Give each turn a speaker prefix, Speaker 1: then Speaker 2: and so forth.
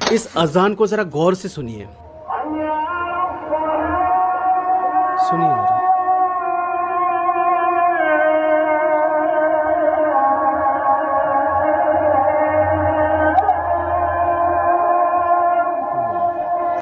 Speaker 1: इस अजान को जरा गौर से सुनिए, सुनिए जरा।